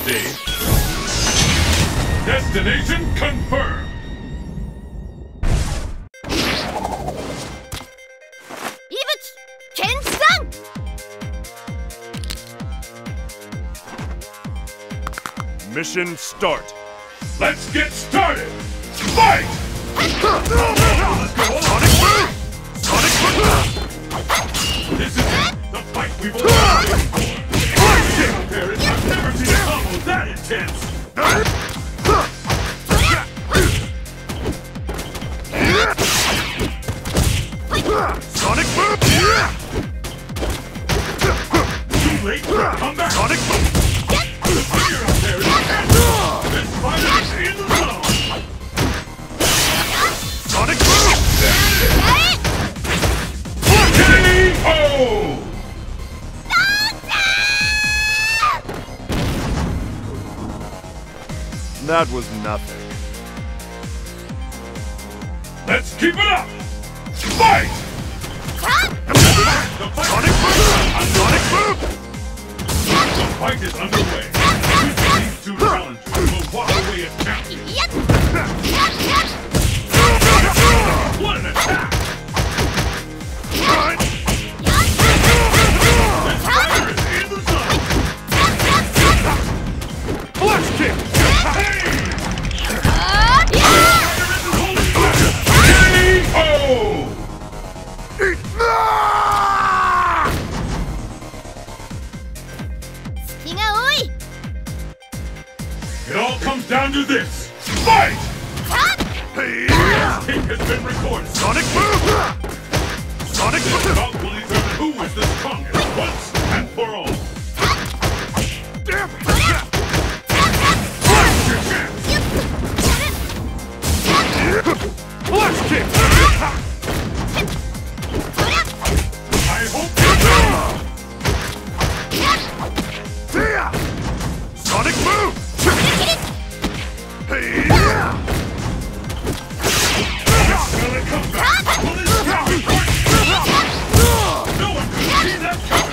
stage. Destination confirmed. Mission start. Let's get started. Fight! Sonic boom! Sonic boom! This is it. The fight we've all been waiting for. Out there, I've never seen a combo that intense. Sonic boom! Too late for a comeback. Sonic boom! The fire out there is intense. This fighter is in the zone. Sonic boom! K.O. That was nothing. Let's keep it up. Fight! The fight Sonic boom! Sonic boom! The fight is underway. These two challengers will walk away as champions. What an attack! This fighter is in the zone. Flash kick! K.O. It all comes down to this. Fight! This kick has been recorded. Sonic boom! Sonic This boom! bout will determine who is the strongest once and for all. Damn it! What's your chance? Flash kick! I hope you know. Sonic boom! Will it come back? Will this power break? No one could see that coming.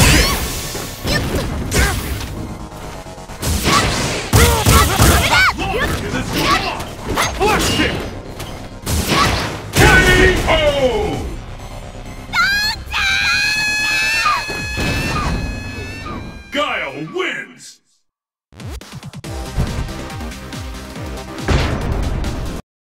Look, is this going on? Flash kick! K.O.